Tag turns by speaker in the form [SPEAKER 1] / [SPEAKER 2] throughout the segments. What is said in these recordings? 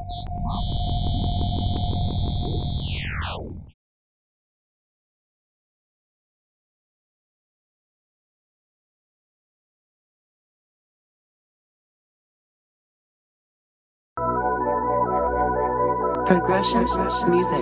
[SPEAKER 1] Progression music.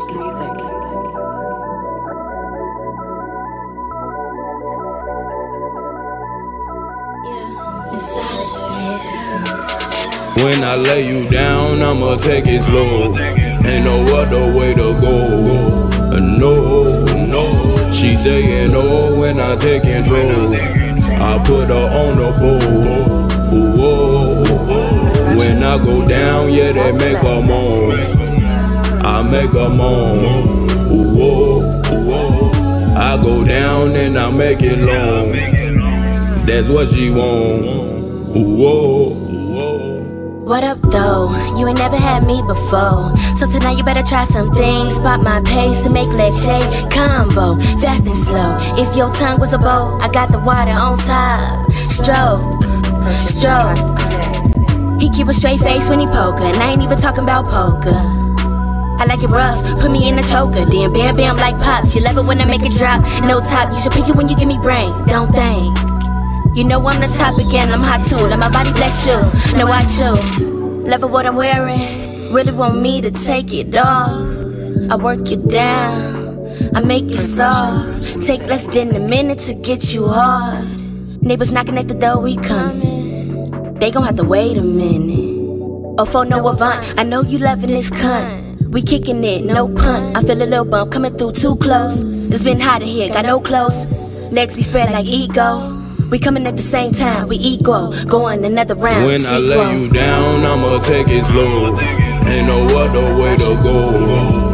[SPEAKER 2] When I lay you down, I'ma take it slow. Ain't no other way to go. No. She saying no when I take control. I put her on the pole. Ooh, when I go down, yeah, they make her moan. I make her moan. Ooh, I go down and I make it long. That's what she want. Ooh.
[SPEAKER 3] What up though? You ain't never had me before. So tonight you better try some things. Pop my pace and make legs shake. Combo, fast and slow. If your tongue was a bow, I got the water on top. Stroke. He keep a straight face when he poker, and I ain't even talking about poker. I like it rough, put me in the choker. Then bam bam like pops. You love it when I make it drop. No top, you should pick it when you give me brain. Don't think. You know I'm the top again, I'm hot too. Let my body bless you, no I chew. Love it what I'm wearing, really want me to take it off. I work it down, I make it soft. Take less than a minute to get you hard. Neighbors knocking at the door, we coming. They gon' have to wait a minute. Oh, for no avant, I know you loving this cunt. We kicking it, no pun. I feel a little bump coming through too close. It's been hot in here, got no clothes. Legs be spread like ego. We coming at the same time, we equal. Going another round.
[SPEAKER 2] When I lay you down, I'ma take it slow. Ain't no other way to go.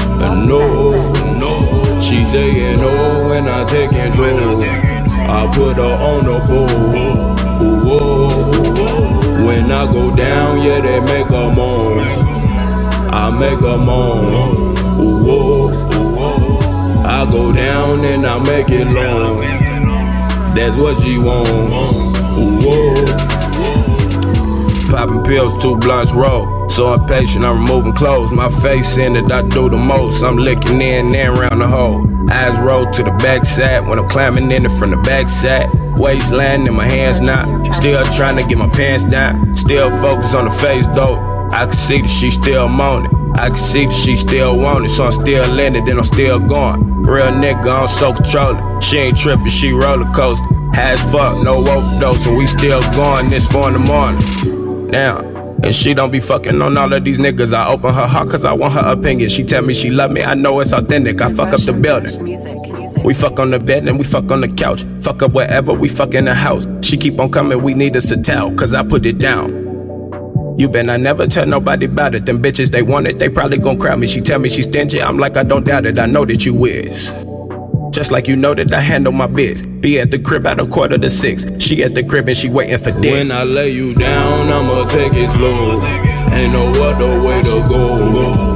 [SPEAKER 2] No. She saying no when I take control. I put her on the pole. Ooh, when I go down, yeah, they make her moan. I make her moan. Ooh, I go down and I make it long. That's what she want. Popping pills, 2 blunts roll. So impatient, I'm removing clothes. My face in it, I do the most. I'm licking in and round the hole. Eyes roll to the backside when I'm climbing in it from the backside. Waistline in my hands now. Still trying to get my pants down. Still focused on the face though. I can see that she still moaning. I can see that she still want it, so I'm still landed and I'm still going. Real nigga, I'm so controlling. She ain't tripping, she roller coaster. High as fuck, no overdose, so we still going. This 4 in the morning. Now, and she don't be fucking on all of these niggas. I open her heart cause I want her opinion. She tell me she love me, I know it's authentic. I fuck up the building. We fuck on the bed and we fuck on the couch. Fuck up wherever, we fuck in the house. She keep on coming, we need us a towel, cause I put it down. You bet I never tell nobody about it. Them bitches, they want it, they probably gon' crowd me. She tell me she stingy, I'm like I don't doubt it. I know that you is. Just like you know that I handle my biz. Be at the crib at 5:45. She at the crib and she waiting for dick. When I lay you down, I'ma take it slow. Ain't no other way to go.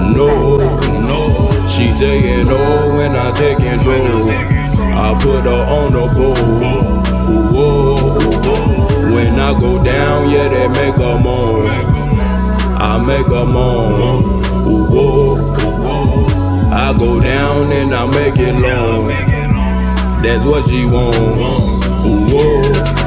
[SPEAKER 2] No. She saying no when I take control. I put her on the pole. Ooh, when I go down, yeah, they make her moan. I make her moan. Ooh, I go down and I make it long. That's what she want. Ooh.